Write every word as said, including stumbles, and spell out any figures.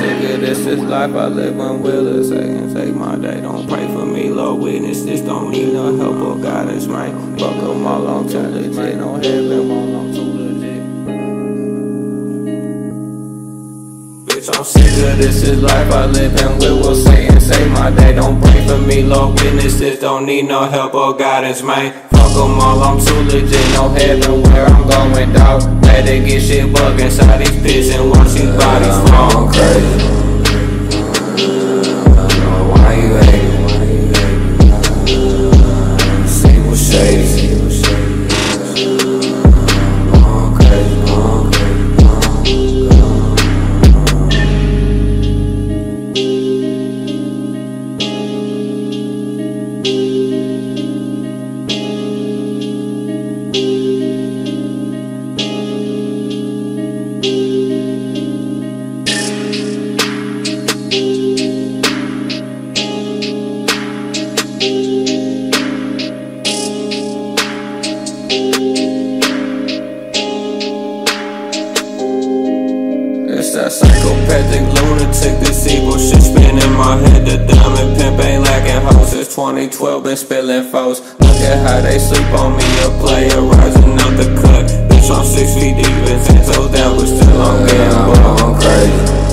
sick of this, this life I live on will it say and take my day. Don't pray for me, Lord witness, this don't need no help or guidance, man. Fuck them all, I'm too legit, no heaven, I'm too legit. Bitch, I'm sick of this, this life I live in, will say and save my day. Don't pray for me, Lord witness, this don't need no help or guidance, man. Fuck them all, I'm too legit, no heaven where I'm going, dog. Had to get shit bug inside these pits and watch these bodies fall. I'm crazy. I don't know why you hate. See what shady. I'm crazy, I'm crazy, It's that psychopathic lunatic, this evil shit spinning in my head. The diamond pimp ain't lacking hoes since twenty twelve, been spilling foes. Look at how they sleep on me, a player rising out the cut. Bitch, I'm six feet deep and ten toes down, but still I'm getting bugged. I'm crazy.